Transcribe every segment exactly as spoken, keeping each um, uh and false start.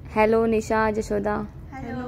Hello Nisha, Jashoda. Hello,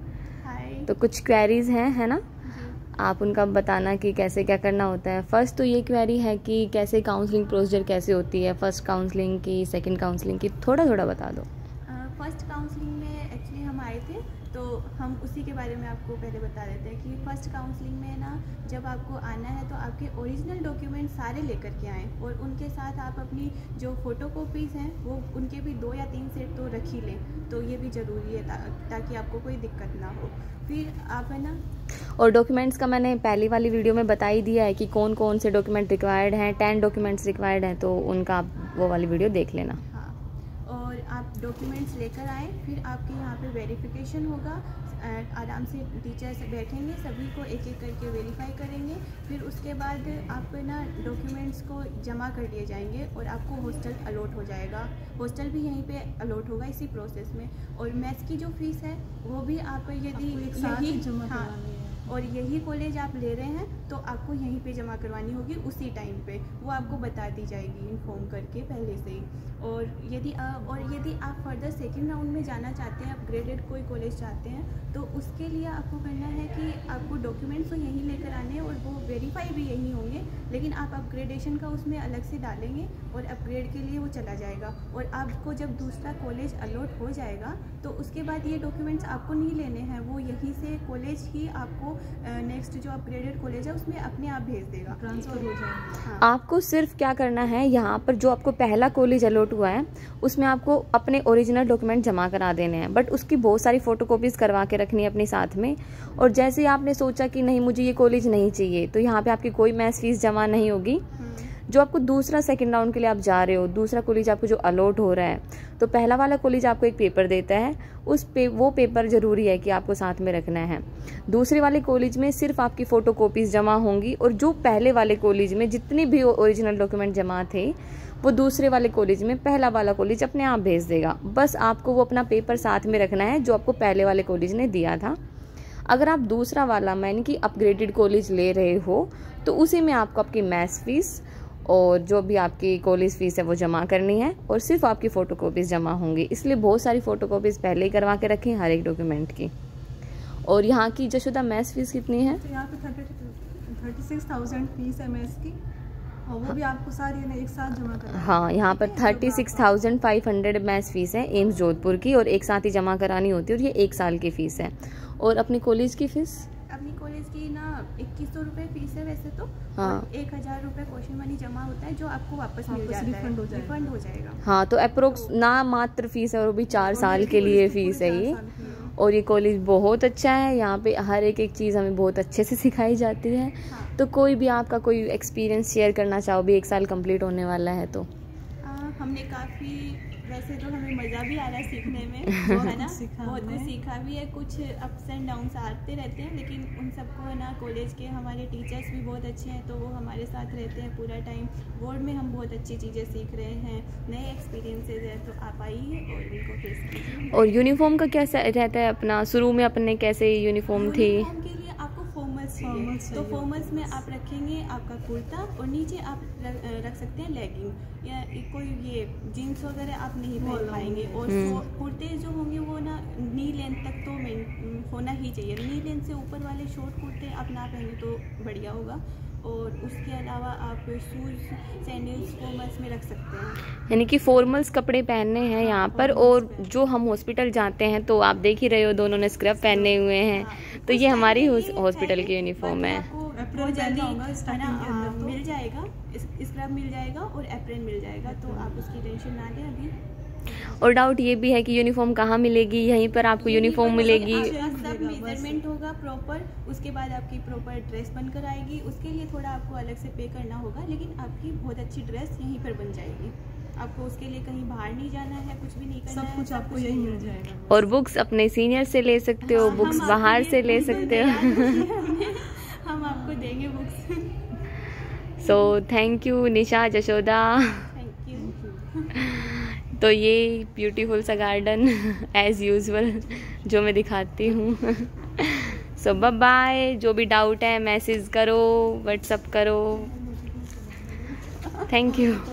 hi. तो कुछ queries हैं, है ना? आप उनका बताना कि कैसे क्या करना होता है। फर्स्ट तो ये क्वेरी है कि कैसे काउंसलिंग प्रोसीजर कैसे होती है, फर्स्ट काउंसलिंग की, सेकंड काउंसलिंग की, थोड़ा थोड़ा बता दो। फर्स्ट uh, काउंसलिंग में एक्चुअली हम आए थे, तो हम उसी के बारे में आपको पहले बता देते हैं कि फर्स्ट काउंसलिंग में ना, जब आपको आना है तो आपके ओरिजिनल डॉक्यूमेंट सारे लेकर के आएँ और उनके साथ आप अपनी जो फ़ोटो कॉपीज़ हैं वो उनके भी दो या तीन सेट तो रख ही लें। तो ये भी ज़रूरी है ता, ताकि आपको कोई दिक्कत ना हो। फिर आप है ना, और डॉक्यूमेंट्स का मैंने पहली वाली वीडियो में बता ही दिया है कि कौन कौन से डॉक्यूमेंट रिक्वायर्ड हैं। टेन डॉक्यूमेंट्स रिक्वायर्ड हैं, तो उनका आप वो वाली वीडियो देख लेना। हाँ, और आप डॉक्यूमेंट्स लेकर आएँ। फिर आपके यहाँ पे वेरिफिकेशन होगा, आराम से टीचर्स बैठेंगे, सभी को एक एक करके वेरीफाई करेंगे। फिर उसके बाद आप ना डॉक्यूमेंट्स को जमा कर दिए जाएंगे और आपको हॉस्टल अलॉट हो जाएगा। हॉस्टल भी यहीं पे अलॉट होगा इसी प्रोसेस में। और मैथ्स की जो फीस है वो भी आप यदि यही जमा हाँ और यही कॉलेज आप ले रहे हैं तो आपको यहीं पे जमा करवानी होगी उसी टाइम पे। वो आपको बता दी जाएगी इन्फॉर्म करके पहले से ही। और यदि आ, और यदि आप फर्दर सेकंड राउंड में जाना चाहते हैं, अपग्रेडेड कोई कॉलेज चाहते हैं, तो उसके लिए आपको करना है कि आपको डॉक्यूमेंट्स तो यहीं लेकर आने हैं और वो वेरीफाई भी यहीं होंगे, लेकिन आप अपग्रेडेशन का उसमें अलग से डालेंगे और अपग्रेड के लिए वो चला जाएगा। और आपको जब दूसरा कॉलेज अलॉट हो जाएगा तो उसके बाद ये डॉक्यूमेंट्स आपको नहीं लेने हैं, वो यहीं से कॉलेज ही आपको नेक्स्ट जो अपग्रेडेड कॉलेज है उसमें अपने आप भेज देगा, ट्रांसफर हो जाएगा। हाँ। आपको सिर्फ क्या करना है, यहाँ पर जो आपको पहला कॉलेज अलॉट हुआ है उसमें आपको अपने ओरिजिनल डॉक्यूमेंट जमा करा देने हैं, बट उसकी बहुत सारी फोटोकॉपीज करवा के रखनी है अपने साथ में। और जैसे आपने सोचा कि नहीं मुझे ये कॉलेज नहीं चाहिए, तो यहाँ पे आपकी कोई मैथ्स फीस जमा नहीं होगी। जो आपको दूसरा सेकंड राउंड के लिए आप जा रहे हो, दूसरा कॉलेज आपको जो अलॉट हो रहा है, तो पहला वाला कॉलेज आपको एक पेपर देता है, उस पे वो पेपर जरूरी है कि आपको साथ में रखना है। दूसरे वाले कॉलेज में सिर्फ आपकी फोटोकॉपीज जमा होंगी और जो पहले वाले कॉलेज में जितने भी ओरिजिनल डॉक्यूमेंट जमा थे वो दूसरे वाले कॉलेज में पहला वाला कॉलेज अपने आप भेज देगा। बस आपको वो अपना पेपर साथ में रखना है जो आपको पहले वाले कॉलेज ने दिया था। अगर आप दूसरा वाला यानी कि अपग्रेडेड कॉलेज ले रहे हो तो उसी में आपको आपकी मैथ्स फीस और जो भी आपकी कॉलेज फीस है वो जमा करनी है और सिर्फ आपकी फ़ोटोकॉपीज़ जमा होंगी। इसलिए बहुत सारी फ़ोटोकॉपीज़ पहले ही करवा के रखें हर एक डॉक्यूमेंट की। और यहाँ की जशोदा मैथ्स फीस कितनी है? तो यहाँ पे thirty thirty six thousand fees है मैथ्स की, और वो भी आपको सारी ना एक साथ जमा करनी है। हाँ, यहाँ पर thirty six thousand five hundred maths fees है एम्स जोधपुर की, और एक साथ ही जमा करानी होती है और ये एक साल की फ़ीस है। और अपनी कॉलेज की फ़ीस अपनी कॉलेज की ना इक्कीस सौ रुपये फीस है वैसे तो। हाँ, एक हज़ार रुपये क्वेश्चन मनी जमा होता है जो आपको वापस मिल जाता है, रिफंड हो जाएगा। हाँ, तो अप्रोक्स ना मात्र फीस है और वो भी चार साल के लिए फ़ीस है ये। और ये कॉलेज बहुत अच्छा है, यहाँ पे हर एक एक चीज़ हमें बहुत अच्छे से सिखाई जाती है। हाँ। तो कोई भी आपका कोई एक्सपीरियंस शेयर करना चाहो भी, एक साल कंप्लीट होने वाला है तो। आ, हमने काफ़ी वैसे तो हमें मज़ा भी आ रहा है सीखने में, है ना, बहुत कुछ सीखा भी है। कुछ अप्स एंड डाउन्स आते रहते हैं, लेकिन उन सबको है ना कॉलेज के हमारे टीचर्स भी बहुत अच्छे हैं, तो वो हमारे साथ रहते हैं पूरा टाइम। बोर्ड में हम बहुत अच्छी चीज़ें सीख रहे हैं, नए एक्सपीरियंसेस है, तो आप आइए और उनको फेस कीजिए। और यूनिफॉर्म का कैसा रहता है अपना? शुरू में अपने कैसे यूनिफॉर्म थी? यूनिफॉर्म के लिए आपको फॉर्मल्स चाहिए, तो फॉर्मल्स में आप रखेंगे आपका कुर्ता और नीचे आप रख सकते हैं लेगिंग या कोई ये जीन्स वगैरह आप नहीं पहन पाएंगे। और कुर्ते जो होंगे वो ना नी लेंथ तक तो होना ही चाहिए, नी लेंथ से ऊपर वाले शॉर्ट कुर्ते आप ना पहने तो बढ़िया होगा। और उसके अलावा आप शूज़ सैंडल्स फॉर्मल्स में रख सकते हैं, यानी कि फॉर्मल्स कपड़े पहनने हैं यहाँ पर। और जो हम हॉस्पिटल जाते हैं तो आप देख ही रहे हो दोनों ने स्क्रब पहने हुए हैं, तो ये हमारी हॉस्पिटल की यूनिफॉर्म है। बहुत जल्दी मिल जाएगा, स्क्रब मिल जाएगा और एप्रन मिल जाएगा, तो आप उसकी टेंशन ना लें अभी। और डाउट ये भी है कि यूनिफॉर्म कहाँ मिलेगी? यहीं पर आपको यूनिफॉर्म मिलेगी? सब मेजरमेंट होगा प्रॉपर, उसके बाद आपकी प्रॉपर ड्रेस बनकर आएगी। उसके लिए थोड़ा आपको अलग से पे करना होगा, लेकिन आपकी बहुत अच्छी ड्रेस यहीं पर बन जाएगी। आपको उसके लिए कहीं बाहर नहीं जाना है, कुछ भी नहीं करना है, सब कुछ आपको यहीं मिल जाएगा। और बुक्स अपने सीनियर से ले सकते हो, बुक्स बाहर से ले सकते हो। हम आपको देंगे books. So thank you Nisha, Jashoda. Thank you. तो ये ब्यूटीफुल सा गार्डन एज यूजुअल जो मैं दिखाती हूँ। So bye bye. जो भी डाउट है मैसेज करो, व्हाट्सअप करो। Thank you.